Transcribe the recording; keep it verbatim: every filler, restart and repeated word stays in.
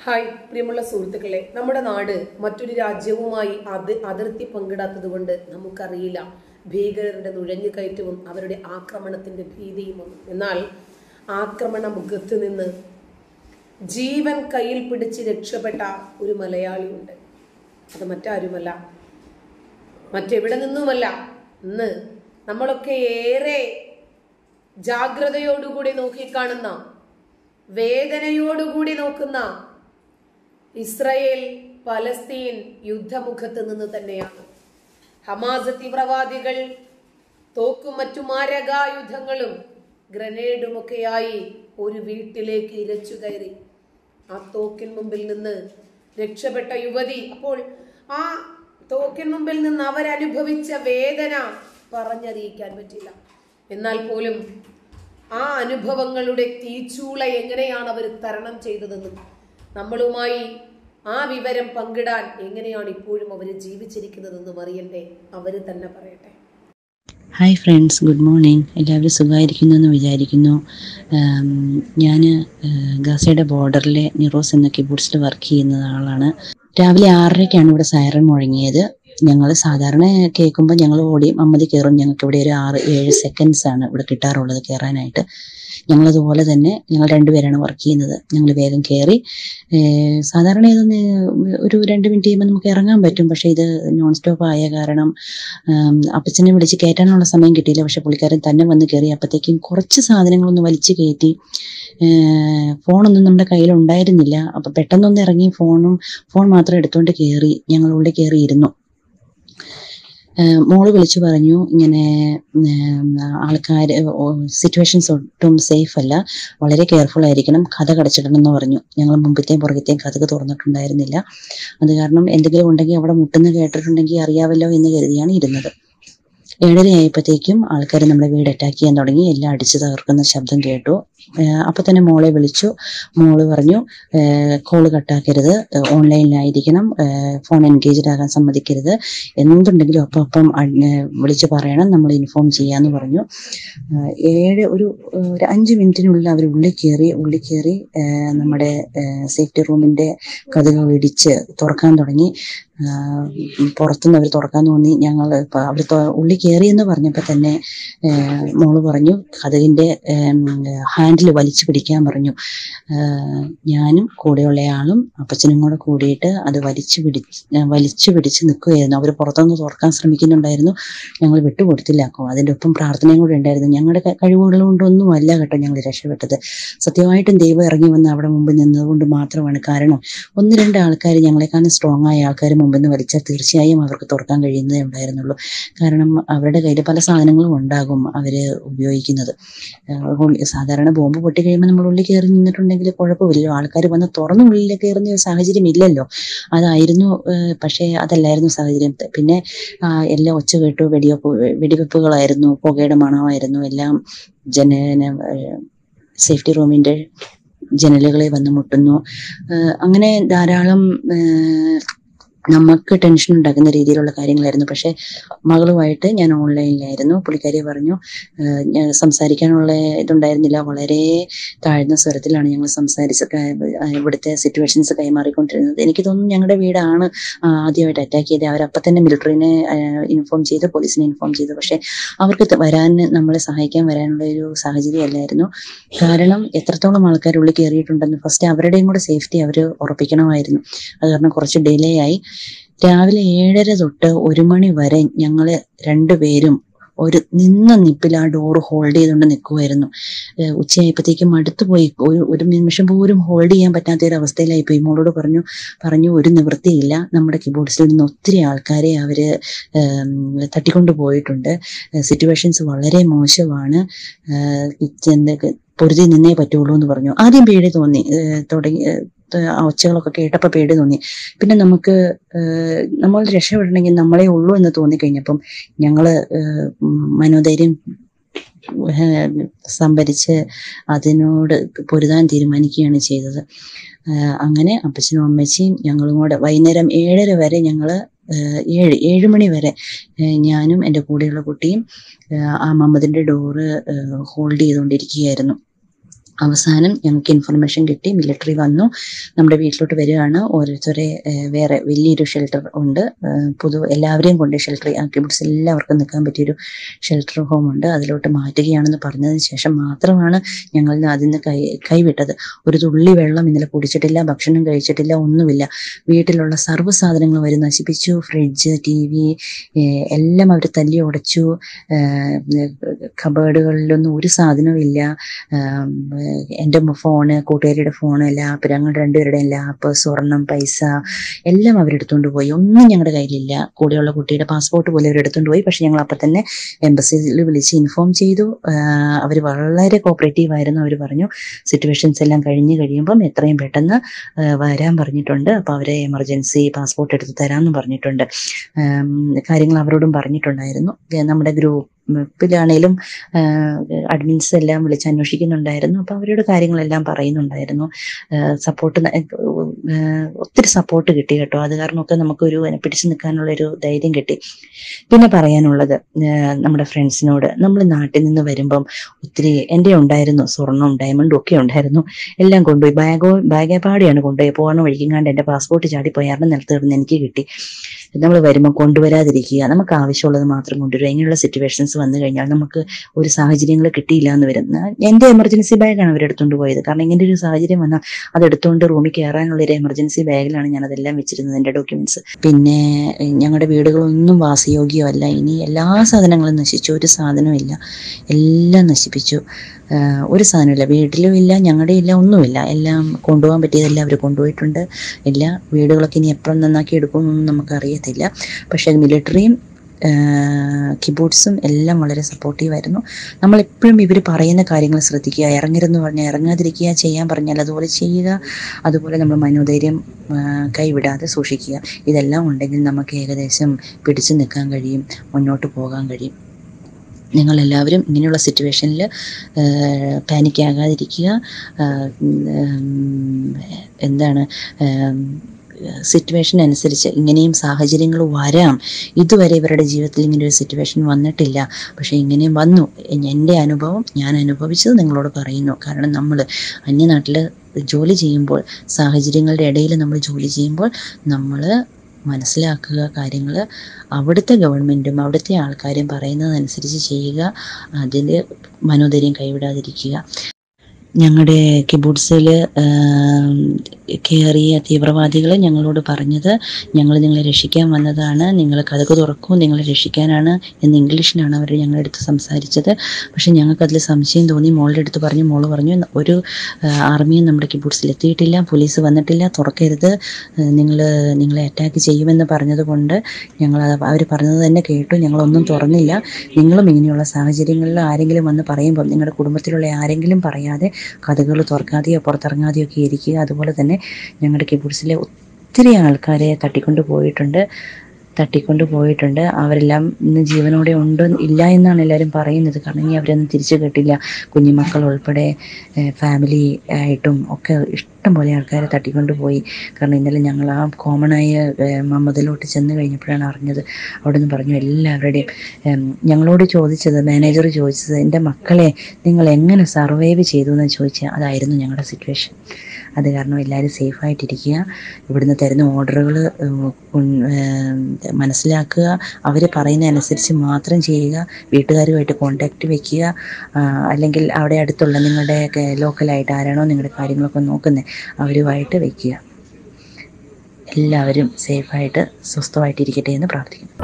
Hi പ്രിയമുള്ള സുഹൃത്തുക്കളെ, നമ്മുടെ നാട് മറ്റൊരു രാജ്യവുമായി അത് അതിർത്തി പങ്കിടാത്തത് കൊണ്ട് നമുക്കറിയില്ല ഭീകരരുടെ നുഴഞ്ഞുകയറ്റവും അവരുടെ ആക്രമണത്തിന്റെ ഭീതിയും ഒന്നും. എന്നാൽ ആക്രമണ മുഖത്ത് നിന്ന് ജീവൻ കയ്യിൽ പിടിച്ച് രക്ഷപ്പെട്ട ഒരു മലയാളിയുണ്ട്. അത് മറ്റാരുമല്ല, മറ്റെവിടെ നിന്നുമല്ല. ഇന്ന് നമ്മളൊക്കെ ഏറെ ജാഗ്രതയോടുകൂടി നോക്കിക്കാണുന്ന, വേദനയോടുകൂടി നോക്കുന്ന ഇസ്രായേൽ പലസ്തീൻ യുദ്ധമുഖത്ത് നിന്ന് തന്നെയാണ്. ഹമാസ് തീവ്രവാദികൾ തോക്കും മറ്റു മാരകായുധങ്ങളും ഗ്രനേഡുമൊക്കെയായി ഒരു വീട്ടിലേക്ക് ഇരച്ചു കയറി. ആ തോക്കിൻ മുമ്പിൽ നിന്ന് രക്ഷപ്പെട്ട യുവതി, അപ്പോൾ ആ തോക്കിൻ മുമ്പിൽ നിന്ന് അവരനുഭവിച്ച വേദന പറഞ്ഞറിയിക്കാൻ പറ്റില്ല. എന്നാൽ പോലും ആ അനുഭവങ്ങളുടെ തീച്ചൂള എങ്ങനെയാണ് അവർ തരണം ചെയ്തതെന്നും നമ്മളുമായി ആ വിവരം പങ്കിടാൻ എങ്ങനെയാണ് ഇപ്പോഴും അവർ ജീവിച്ചിരിക്കുന്നതെന്നും അറിയണ്ടേ. അവർ തന്നെ പറയട്ടെ. Hi friends, good morning. എല്ലാവരും സുഖമായിരിക്കുന്നു എന്ന് വിചാരിക്കുന്നു. ഞാൻ ഗസയുടെ ബോർഡറിലെ നിറോസ് എന്ന കിബൂട്സിൽ വർക്ക് ചെയ്യുന്ന ആളാണ്. രാവിലെ ആറരയ്ക്കാണ് ഇവിടെ സൈറൺ മുഴങ്ങിയത്. ഞങ്ങൾ സാധാരണ കേൾക്കുമ്പോൾ ഞങ്ങൾ ഓടി മമ്മതി കയറും. ഞങ്ങൾക്ക് ഇവിടെ ഒരു ആറ് ഏഴ് സെക്കൻഡ്സ് ആണ് ഇവിടെ കിട്ടാറുള്ളത് കയറാനായിട്ട്. ഞങ്ങളതുപോലെ തന്നെ ഞങ്ങൾ രണ്ടുപേരാണ് വർക്ക് ചെയ്യുന്നത്. ഞങ്ങൾ വേഗം കയറി. സാധാരണ ഇതൊന്ന് ഒരു രണ്ട് മിനിറ്റ് കഴിയുമ്പോൾ നമുക്ക് ഇറങ്ങാൻ പറ്റും. പക്ഷേ ഇത് നോൺ സ്റ്റോപ്പ് ആയ കാരണം അപ്പച്ചനെ വിളിച്ച് കയറ്റാനുള്ള സമയം കിട്ടിയില്ല. പക്ഷെ പുള്ളിക്കാരൻ തന്നെ വന്ന് കയറി. അപ്പോഴത്തേക്കും കുറച്ച് സാധനങ്ങളൊന്ന് വലിച്ചു കയറ്റി. ഫോണൊന്നും നമ്മുടെ കയ്യിലുണ്ടായിരുന്നില്ല. അപ്പം പെട്ടെന്നൊന്ന് ഇറങ്ങി ഫോണും ഫോൺ മാത്രം എടുത്തുകൊണ്ട് കയറി. ഞങ്ങളുള്ളിൽ കയറിയിരുന്നു. മോള് വിളിച്ചു പറഞ്ഞു, ഇങ്ങനെ ആൾക്കാർ സിറ്റുവേഷൻസ് ഒട്ടും സേഫ് അല്ല, വളരെ കെയർഫുൾ ആയിരിക്കണം, കഥ കടച്ചിടണം എന്ന് പറഞ്ഞു. ഞങ്ങൾ മുമ്പത്തെയും പുറകത്തെയും കഥക് തുറന്നിട്ടുണ്ടായിരുന്നില്ല. അത് കാരണം എന്തെങ്കിലും ഉണ്ടെങ്കിൽ അവിടെ മുട്ടെന്ന് കേട്ടിട്ടുണ്ടെങ്കിൽ അറിയാമല്ലോ എന്ന് കരുതിയാണ് ഇരുന്നത്. ഏഴര ആയപ്പോഴത്തേക്കും ആൾക്കാർ നമ്മുടെ വീട് അറ്റാക്ക് ചെയ്യാൻ തുടങ്ങി. എല്ലാം അടിച്ചു തകർക്കുന്ന ശബ്ദം കേട്ടു. അപ്പൊ തന്നെ മോളെ വിളിച്ചു. മോള് പറഞ്ഞു, കോള് കട്ടാക്കരുത്, ഓൺലൈനിലായിരിക്കണം, ഫോൺ എൻഗേജ്ഡ് ആകാൻ സമ്മതിക്കരുത്, എന്തുണ്ടെങ്കിലും അപ്പം അപ്പം വിളിച്ചു പറയണം, നമ്മൾ ഇൻഫോം ചെയ്യാന്ന് പറഞ്ഞു. ഏഴ് ഒരു ഒരു അഞ്ച് മിനിറ്റിനുള്ളിൽ അവർ ഉള്ളിൽ കയറി ഉള്ളിൽ കയറി നമ്മുടെ സേഫ്റ്റി റൂമിന്റെ കതക് ഇടിച്ച് തുറക്കാൻ തുടങ്ങി. പുറത്തുനിന്ന് അവർ തുറക്കാൻ തോന്നി. ഞങ്ങൾ അവർ ഉള്ളിൽ കയറിയെന്ന് പറഞ്ഞപ്പോൾ തന്നെ മോള് പറഞ്ഞു കതകിന്റെ ഹാൻഡിൽ വലിച്ചു പിടിക്കാൻ പറഞ്ഞു. ഞാനും കൂടെയുള്ള ആളും അപ്പച്ചനും കൂടെ കൂടിയിട്ട് അത് വലിച്ചു പിടിച്ച് വലിച്ചു പിടിച്ച് നിൽക്കുകയായിരുന്നു. അവർ പുറത്തുനിന്ന് തുറക്കാൻ ശ്രമിക്കുന്നുണ്ടായിരുന്നു. ഞങ്ങൾ വിട്ടുകൊടുത്തില്ല. അതിൻ്റെ ഒപ്പം പ്രാർത്ഥനയും കൂടെ ഉണ്ടായിരുന്നു. ഞങ്ങളുടെ കഴിവുകൾ കൊണ്ടൊന്നും അല്ല കേട്ടോ ഞങ്ങൾ രക്ഷപ്പെട്ടത്. സത്യമായിട്ടും ദൈവം ഇറങ്ങി വന്ന് അവിടെ മുമ്പിൽ നിന്നതുകൊണ്ട് മാത്രമാണ്. കാരണം ഒന്ന് രണ്ട് ആൾക്കാർ, ഞങ്ങളെക്കാളും സ്ട്രോങ് ആയ ആൾക്കാർ മുമ്പിൽ നിന്ന് വലിച്ചാൽ തീർച്ചയായും അവർക്ക് തുറക്കാൻ കഴിയുന്നതേ ഉണ്ടായിരുന്നുള്ളൂ. കാരണം അവരുടെ കയ്യിൽ പല സാധനങ്ങളും ഉണ്ടാകും അവർ ഉപയോഗിക്കുന്നത്. സാധാരണ ബോംബ് പൊട്ടി കഴിയുമ്പോൾ നമ്മൾ ഉള്ളിൽ കയറി നിന്നിട്ടുണ്ടെങ്കിൽ കുഴപ്പമില്ലല്ലോ, ആൾക്കാർ വന്ന് തുറന്ന് ഉള്ളിൽ കയറുന്ന സാഹചര്യം ഇല്ലല്ലോ. അതായിരുന്നു. പക്ഷേ അതല്ലായിരുന്നു സാഹചര്യം. പിന്നെ എല്ലാം ഒച്ച കേട്ടു. വെടിവെപ്പ് വെടിവെപ്പുകളായിരുന്നു, പുകയുടെ മണമായിരുന്നു. എല്ലാം ജന സേഫ്റ്റി റൂമിന്റെ ജനലുകളെ വന്ന് മുട്ടുന്നു. അങ്ങനെ ധാരാളം നമുക്ക് ടെൻഷൻ ഉണ്ടാക്കുന്ന രീതിയിലുള്ള കാര്യങ്ങളായിരുന്നു. പക്ഷെ മകളുമായിട്ട് ഞാൻ ഓൺലൈനിലായിരുന്നു. പുള്ളിക്കാരി പറഞ്ഞു, സംസാരിക്കാനുള്ള ഇതുണ്ടായിരുന്നില്ല. വളരെ താഴ്ന്ന സ്വരത്തിലാണ് ഞങ്ങൾ സംസാരിച്ച് ഇവിടുത്തെ സിറ്റുവേഷൻസ് കൈമാറിക്കൊണ്ടിരുന്നത്. എനിക്ക് തോന്നുന്നു ഞങ്ങളുടെ വീടാണ് ആദ്യമായിട്ട് അറ്റാക്ക് ചെയ്തത്. അവരപ്പം തന്നെ മിലിറ്ററിനെ ഇൻഫോം ചെയ്തു, പോലീസിനെ ഇൻഫോം ചെയ്തു. പക്ഷെ അവർക്ക് വരാൻ, നമ്മളെ സഹായിക്കാൻ വരാനുള്ള ഒരു സാഹചര്യം അല്ലായിരുന്നു. കാരണം എത്രത്തോളം ആൾക്കാർ ഉള്ളിൽ കയറിയിട്ടുണ്ടെന്ന് ഫസ്റ്റ് അവരുടെയും കൂടെ സേഫ്റ്റി അവർ ഉറപ്പിക്കണമായിരുന്നു. അത് കാരണം കുറച്ച് ഡിലേ ആയി. രാവിലെ ഏഴര തൊട്ട് ഒരു മണി വരെ ഞങ്ങള് രണ്ടുപേരും ഒരു നിന്ന നിപ്പിൽ ആ ഡോറ് ഹോൾഡ് ചെയ്തുകൊണ്ട് നിൽക്കുമായിരുന്നു. ഉച്ചയായപ്പോഴത്തേക്കും അടുത്ത് പോയി. ഒരു ഒരു നിമിഷം പോലും ഹോൾഡ് ചെയ്യാൻ പറ്റാത്ത ഒരു അവസ്ഥയിലായിപ്പോയി. മോളോട് പറഞ്ഞു പറഞ്ഞു ഒരു നിവൃത്തിയില്ല, നമ്മുടെ കിബോർഡ്സിൽ നിന്ന് ഒത്തിരി ആൾക്കാരെ അവര് തട്ടിക്കൊണ്ടു പോയിട്ടുണ്ട്. സിറ്റുവേഷൻസ് വളരെ മോശമാണ്, പൊരുതി നിന്നേ പറ്റുള്ളൂ എന്ന് പറഞ്ഞു. ആദ്യം പേടി തോന്നി. തുടങ്ങി ആ ഒച്ചകളൊക്കെ കേട്ടപ്പോൾ പേടി തോന്നി. പിന്നെ നമുക്ക് നമ്മൾ രക്ഷപ്പെടണമെങ്കിൽ നമ്മളെ ഉള്ളൂ എന്ന് തോന്നിക്കഴിഞ്ഞപ്പം ഞങ്ങള് മനോധൈര്യം സംഭരിച്ച് അതിനോട് പൊരുതാൻ തീരുമാനിക്കുകയാണ് ചെയ്തത്. അങ്ങനെ അപ്പച്ചനും അമ്മച്ചിയും ഞങ്ങളും കൂടെ വൈകുന്നേരം ഏഴര വരെ ഞങ്ങള് ഏഴ് ഏഴ് മണി വരെ ഞാനും എൻ്റെ കൂടെയുള്ള കുട്ടിയും ആ മമ്മദിന്റെ ഡോറ് ഹോൾഡ് ചെയ്തുകൊണ്ടിരിക്കുകയായിരുന്നു. അവസാനം ഞങ്ങൾക്ക് ഇൻഫർമേഷൻ കിട്ടി, മിലിറ്ററി വന്നു, നമ്മുടെ വീട്ടിലോട്ട് വരികയാണ്. ഓരോരുത്തരെ വേറെ വലിയൊരു ഷെൽട്ടർ ഉണ്ട്, പൊതു എല്ലാവരെയും കൊണ്ട് ഷെൽട്ടർ കിബുട്സ് എല്ലാവർക്കും നിൽക്കാൻ പറ്റിയൊരു ഷെൽട്ടർ ഹോം ഉണ്ട്, അതിലോട്ട് മാറ്റുകയാണെന്ന് പറഞ്ഞതിന് ശേഷം മാത്രമാണ് ഞങ്ങൾ അതിൽ നിന്ന് കൈ കൈവിട്ടത്. ഒരു തുള്ളി വെള്ളം ഇന്നലെ കുടിച്ചിട്ടില്ല, ഭക്ഷണം കഴിച്ചിട്ടില്ല, ഒന്നുമില്ല. വീട്ടിലുള്ള സർവ്വ സാധനങ്ങളും അവർ നശിപ്പിച്ചു. ഫ്രിഡ്ജ്, ടി വി എല്ലാം അവർ തല്ലി ഉടച്ചു. കബേർഡുകളിലൊന്നും ഒരു സാധനവും ഇല്ല. എൻ്റെ ഫോണ്, കൂട്ടുകാരിയുടെ ഫോണ്, ലാപ്പ്, ഞങ്ങളുടെ രണ്ടുപേരുടെയും ലാപ്പ്, സ്വർണം, പൈസ എല്ലാം അവരെടുത്തുകൊണ്ട് പോയി. ഒന്നും ഞങ്ങളുടെ കയ്യിലില്ല. കൂടെയുള്ള കുട്ടിയുടെ പാസ്പോർട്ട് പോലെ അവരെടുത്തുകൊണ്ട് പോയി. പക്ഷെ ഞങ്ങൾ അപ്പം തന്നെ എംബസിയിൽ വിളിച്ച് ഇൻഫോം ചെയ്തു. അവർ വളരെ കോപ്പറേറ്റീവ് ആയിരുന്നു. അവർ പറഞ്ഞു സിറ്റുവേഷൻസ് എല്ലാം കഴിഞ്ഞ് കഴിയുമ്പം എത്രയും പെട്ടെന്ന് വരാൻ പറഞ്ഞിട്ടുണ്ട്. അപ്പോൾ അവരെ എമർജൻസി പാസ്പോർട്ട് എടുത്ത് തരാമെന്ന് പറഞ്ഞിട്ടുണ്ട്. കാര്യങ്ങൾ അവരോടും പറഞ്ഞിട്ടുണ്ടായിരുന്നു. നമ്മുടെ ഗ്രൂപ്പ് പ്പിലാണേലും അഡ്മിൻസ് എല്ലാം വിളിച്ച് അന്വേഷിക്കുന്നുണ്ടായിരുന്നു. അപ്പോൾ അവരുടെ കാര്യങ്ങളെല്ലാം പറയുന്നുണ്ടായിരുന്നു. സപ്പോർട്ട് ഒത്തിരി സപ്പോർട്ട് കിട്ടി കേട്ടോ. അത് കാരണമൊക്കെ നമുക്കൊരു പിടിച്ചു നിൽക്കാനുള്ളൊരു ധൈര്യം കിട്ടി. പിന്നെ പറയാനുള്ളത് നമ്മുടെ ഫ്രണ്ട്സിനോട്, നമ്മൾ നാട്ടിൽ നിന്ന് വരുമ്പം ഒത്തിരി എൻ്റെ ഉണ്ടായിരുന്നു, സ്വർണ്ണവും ഡയമണ്ടും ഒക്കെ ഉണ്ടായിരുന്നു, എല്ലാം കൊണ്ടുപോയി. ബാഗോ ബാഗേപാടിയാണ് കൊണ്ടുപോയി. പോകണ വഴിക്കെങ്ങാണ്ട് എൻ്റെ പാസ്പോർട്ട് ചാടിപ്പോയാറിന് നിലത്ത് കിടന്ന് എനിക്ക് കിട്ടി. നമ്മൾ വരുമ്പോൾ കൊണ്ടുവരാതിരിക്കുക, നമുക്ക് ആവശ്യമുള്ളത് മാത്രം കൊണ്ടുവരിക. ഇങ്ങനെയുള്ള സിറ്റുവേഷൻസ് വന്നു കഴിഞ്ഞാൽ നമുക്ക് ഒരു സാഹചര്യങ്ങൾ കിട്ടിയില്ല എന്ന് വരും. എൻ്റെ എമർജൻസി ബാഗാണ് അവരെടുത്തുകൊണ്ട് പോയത്. കാരണം ഇങ്ങനെ ഒരു സാഹചര്യം വന്നാൽ അതെടുത്തുകൊണ്ട് റൂമിൽ കയറാനുള്ള ഒരു എമർജൻസി ബാഗിലാണ് ഞാൻ അതെല്ലാം വെച്ചിരുന്നത്, എൻ്റെ ഡോക്യുമെന്റ്സ്. പിന്നെ ഞങ്ങളുടെ വീടുകളൊന്നും വാസയോഗ്യമല്ല. ഇനി എല്ലാ സാധനങ്ങളും നശിച്ചു, ഒരു സാധനവും ഇല്ല, എല്ലാം നശിപ്പിച്ചു. ഒരു സാധനമില്ല, വീട്ടിലും ഇല്ല, ഞങ്ങളുടെ ഇല്ല, ഒന്നുമില്ല. എല്ലാം കൊണ്ടുപോകാൻ പറ്റിയതെല്ലാം അവർ കൊണ്ടുപോയിട്ടുണ്ട്. ഇല്ല, വീടുകളൊക്കെ ഇനി എപ്പോഴും നന്നാക്കി എടുക്കുമെന്നൊന്നും നമുക്കറിയത്തില്ല. പക്ഷേ മിലിറ്ററിയും കിബൂട്ട്സും എല്ലാം വളരെ സപ്പോർട്ടീവായിരുന്നു. നമ്മളെപ്പോഴും ഇവർ പറയുന്ന കാര്യങ്ങൾ ശ്രദ്ധിക്കുക. ഇറങ്ങരുതെന്ന് പറഞ്ഞാൽ ഇറങ്ങാതിരിക്കുക, ചെയ്യാൻ പറഞ്ഞാൽ അതുപോലെ ചെയ്യുക. അതുപോലെ നമ്മൾ മനോധൈര്യം കൈവിടാതെ സൂക്ഷിക്കുക. ഇതെല്ലാം ഉണ്ടെങ്കിൽ നമുക്ക് ഏകദേശം പിടിച്ചു നിൽക്കാൻ കഴിയും, മുന്നോട്ട് പോകാൻ കഴിയും. നിങ്ങളെല്ലാവരും ഇങ്ങനെയുള്ള സിറ്റുവേഷനിൽ പാനിക്കാകാതിരിക്കുക. എന്താണ് സിറ്റുവേഷൻ അനുസരിച്ച് ഇങ്ങനെയും സാഹചര്യങ്ങൾ വരാം. ഇതുവരെ ഇവരുടെ ജീവിതത്തിൽ ഇങ്ങനെ ഒരു സിറ്റുവേഷൻ വന്നിട്ടില്ല, പക്ഷേ ഇങ്ങനെയും വന്നു. എൻ്റെ അനുഭവം ഞാൻ അനുഭവിച്ചത് നിങ്ങളോട് പറയുന്നു. കാരണം നമ്മൾ അന്യനാട്ടിൽ ജോലി ചെയ്യുമ്പോൾ, സാഹചര്യങ്ങളുടെ ഇടയിൽ നമ്മൾ ജോലി ചെയ്യുമ്പോൾ നമ്മൾ മനസ്സിലാക്കുക കാര്യങ്ങൾ. അവിടുത്തെ ഗവൺമെൻറ്റും അവിടുത്തെ ആൾക്കാരും പറയുന്നതനുസരിച്ച് ചെയ്യുക. അതിൽ മനോധൈര്യം കൈവിടാതിരിക്കുക. ഞങ്ങളുടെ കിബൂട്ട്സിൽ കയറിയ തീവ്രവാദികൾ ഞങ്ങളോട് പറഞ്ഞത്, ഞങ്ങൾ നിങ്ങളെ രക്ഷിക്കാൻ വന്നതാണ്, നിങ്ങൾ കതക് തുറക്കൂ, നിങ്ങളെ രക്ഷിക്കാനാണ് എന്ന് ഇംഗ്ലീഷിലാണ് അവർ ഞങ്ങളുടെ അടുത്ത് സംസാരിച്ചത്. പക്ഷെ ഞങ്ങൾക്കതിൽ സംശയം തോന്നി. മോളുടെ അടുത്ത് പറഞ്ഞു, മോള് പറഞ്ഞു ഒരു ആർമിയും നമ്മുടെ കിബൂട്ട്സിൽ എത്തിയിട്ടില്ല, പോലീസ് വന്നിട്ടില്ല, തുറക്കരുത്, നിങ്ങൾ നിങ്ങളെ അറ്റാക്ക് ചെയ്യുമെന്ന് പറഞ്ഞത് കൊണ്ട് ഞങ്ങൾ അവർ പറഞ്ഞത് തന്നെ കേട്ടു. ഞങ്ങളൊന്നും തുറന്നില്ല. നിങ്ങളും ഇങ്ങനെയുള്ള സാഹചര്യങ്ങളിൽ ആരെങ്കിലും വന്ന് പറയുമ്പം നിങ്ങളുടെ കുടുംബത്തിലുള്ള ആരെങ്കിലും പറയാതെ കഥകൾ തുറക്കാതെയോ പുറത്തിറങ്ങാതെയോ ഒക്കെ ഇരിക്കുക. അതുപോലെ തന്നെ ഞങ്ങളുടെ കിബൂട്ട്സിലെ ഒത്തിരി ആൾക്കാരെ തട്ടിക്കൊണ്ട് പോയിട്ടുണ്ട് തട്ടിക്കൊണ്ട് പോയിട്ടുണ്ട് അവരെല്ലാം ഇന്ന് ജീവനോടെ ഉണ്ടോ ഇല്ല എന്നാണ് എല്ലാവരും പറയുന്നത്. കാരണം ഇനി അവരൊന്നും തിരിച്ചു കിട്ടില്ല. കുഞ്ഞുമക്കൾ ഉൾപ്പെടെ ഫാമിലി ആയിട്ടും ഒക്കെ ഇഷ്ടം പോലെ ആൾക്കാരെ തട്ടിക്കൊണ്ട് പോയി. കാരണം ഇന്നലെ ഞങ്ങൾ ആ കോമണായ മമ്മദിലോട്ട് ചെന്ന് കഴിഞ്ഞപ്പോഴാണ് അറിഞ്ഞത്. അവിടെ നിന്ന് പറഞ്ഞു എല്ലാവരുടെയും ഞങ്ങളോട് ചോദിച്ചത്, മാനേജർ ചോദിച്ചത്, എൻ്റെ മക്കളെ നിങ്ങൾ എങ്ങനെ സർവൈവ് ചെയ്തു എന്ന് ചോദിച്ചാൽ അതായിരുന്നു ഞങ്ങളുടെ സിറ്റുവേഷൻ. അത് കാരണം എല്ലാവരും സേഫായിട്ടിരിക്കുക. ഇവിടുന്ന് തരുന്ന ഓർഡറുകൾ മനസ്സിലാക്കുക, അവർ പറയുന്ന അനുസരിച്ച് മാത്രം ചെയ്യുക. വീട്ടുകാരുമായിട്ട് കോണ്ടാക്റ്റ് വയ്ക്കുക. അല്ലെങ്കിൽ അവിടെ അടുത്തുള്ള നിങ്ങളുടെ ലോക്കലായിട്ട് ആരാണോ നിങ്ങളുടെ കാര്യങ്ങളൊക്കെ നോക്കുന്നത് അവരുമായിട്ട് വയ്ക്കുക. എല്ലാവരും സേഫായിട്ട് സ്വസ്ഥമായിട്ടിരിക്കട്ടെ എന്ന് പ്രാർത്ഥിക്കുന്നു.